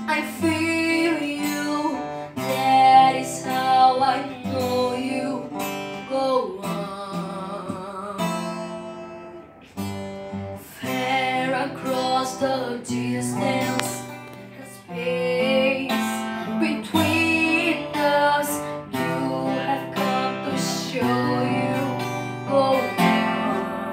I feel you, that is how I know you. Go on, fair across the distance, the space between us. You have come to show you. Go on,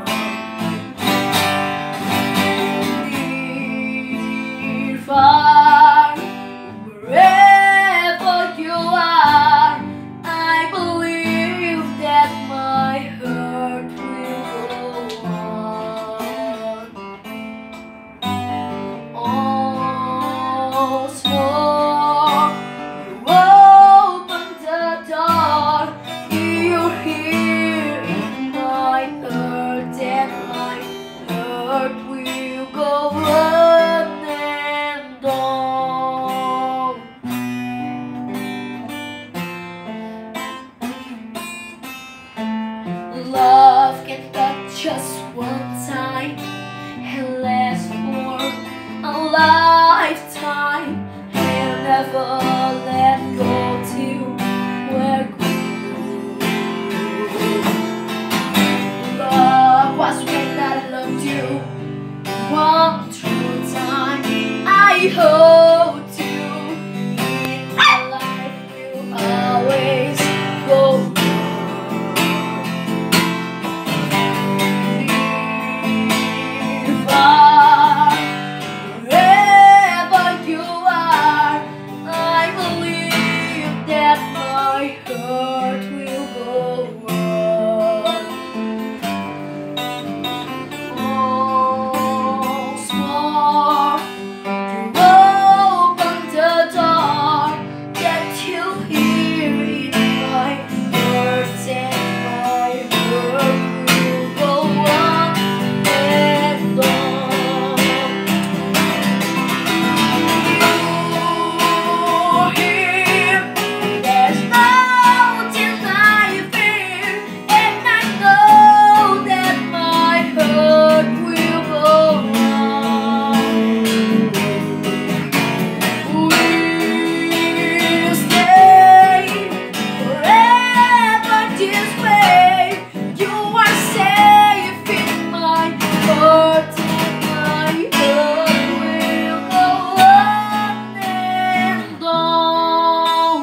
near, far, wherever you are, I believe that my heart will go on. Also, you open the door, you're here in my heart, and my heart will go on and on. Love can touch us one time and last for a lifetime, and never let go till we're gone. Love was when I loved you one true time. I hold you in my life, will always go on. Far, wherever you are, I believe that my heart will go on. Once more, you open the door, that you hear in my heart, and my heart will go on and on. You're here, there's nothing I fear, and I know that my heart will go on. We'll stay forever this way. You are safe in my heart, and my heart will go on and on.